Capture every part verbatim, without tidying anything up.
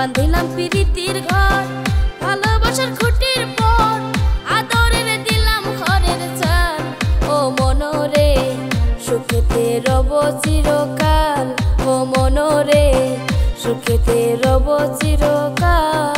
বান্ধিলাম প্রীতির ঘর ভালোবাসার খুঁটির পর আদরের দিলাম ঘরের চাল ও মনরে সুখেতে রব চিরকাল ও মনরে সুখেতে রব চিরকাল।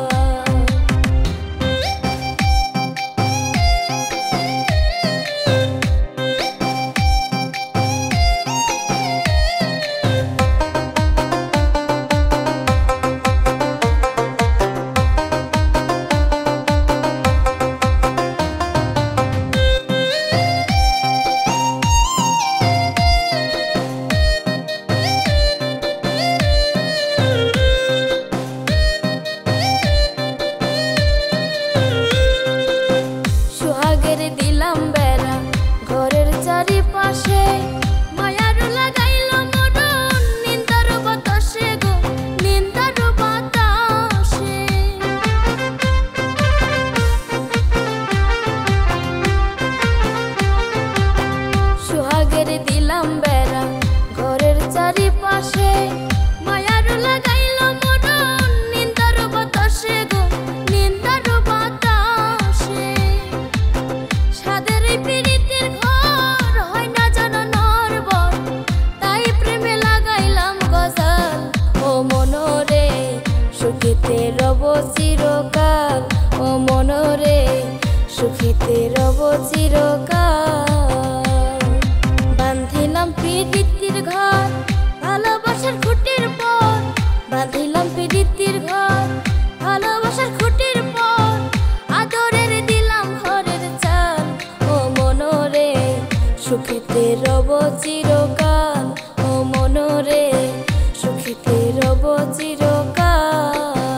সুখেতে রব চিরকাল ও মনরে সুখেতে রব চিরকাল। বান্ধিলাম প্রীতির ঘর ভালোবাসার খুঁটির পর বান্ধিলাম প্রীতির ঘর ভালোবাসার খুঁটির পর আদরের দিলাম ঘরের চাল ও মনরে সুখেতে রব চিরকাল ও মনরে সুখেতে রব চিরকাল।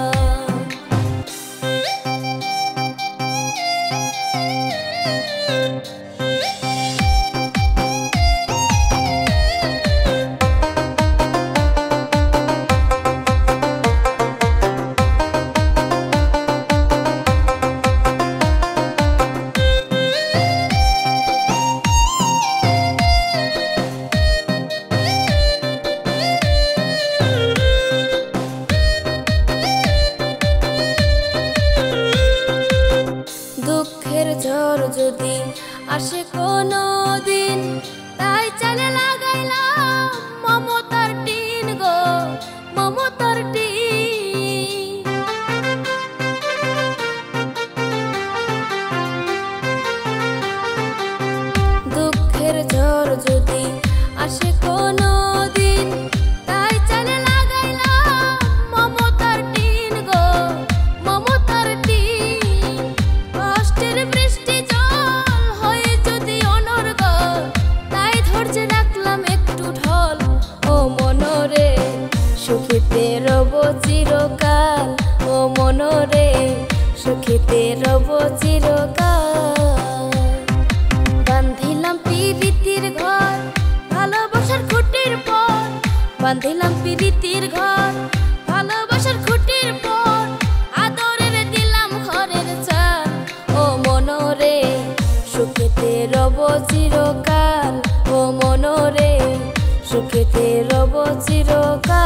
দুঃখের ঝড় যদি আসে কোনো দিন তাই চালে লাগাইলাম মমতার টিন গো মমতার টিন। দুঃখের ঝড় যদি আসে কোনো দিন তাই চালে লাগাইলাম মমতার টিন গো মমতার টিন। কষ্টের বৃষ্টি জল হয়ে যদি অনর্গল তাই ধৈর্যে রাখলাম একটু ঢল ও মনরে সুখেতে রব চিরকাল ও মনরে সুখেতে রব চিরকাল। বান্ধিলাম প্রীতির ঘর ভালোবাসার খুঁটির পর বান্ধিলাম প্রীতির ঘর ভালোবাসার খুঁটির পর আদরের দিলাম ঘরের চাল ও মনরে সুখেতে রব চিরকাল ও মনরে সুখেতে রব চিরকাল।